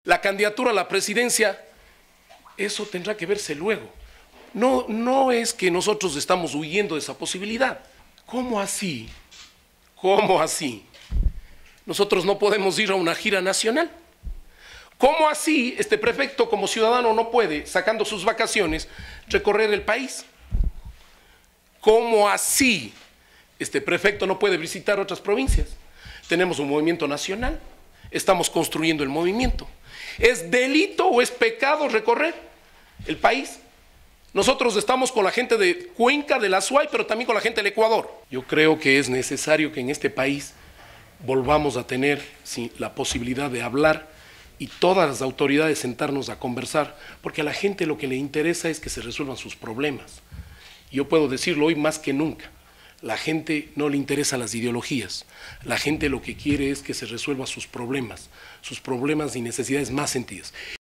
la candidatura a la presidencia, eso tendrá que verse luego. No es que nosotros estamos huyendo de esa posibilidad. ¿Cómo así? ¿Cómo así? Nosotros no podemos ir a una gira nacional. ¿Cómo así este prefecto como ciudadano no puede, sacando sus vacaciones, recorrer el país? ¿Cómo así este prefecto no puede visitar otras provincias? Tenemos un movimiento nacional, estamos construyendo el movimiento. ¿Es delito o es pecado recorrer el país? Nosotros estamos con la gente de Cuenca, de la Azuay, pero también con la gente del Ecuador. Yo creo que es necesario que en este país volvamos a tener la posibilidad de hablar y todas las autoridades sentarnos a conversar, porque a la gente lo que le interesa es que se resuelvan sus problemas. Yo puedo decirlo hoy más que nunca. La gente no le interesan las ideologías. La gente lo que quiere es que se resuelvan sus problemas y necesidades más sentidas.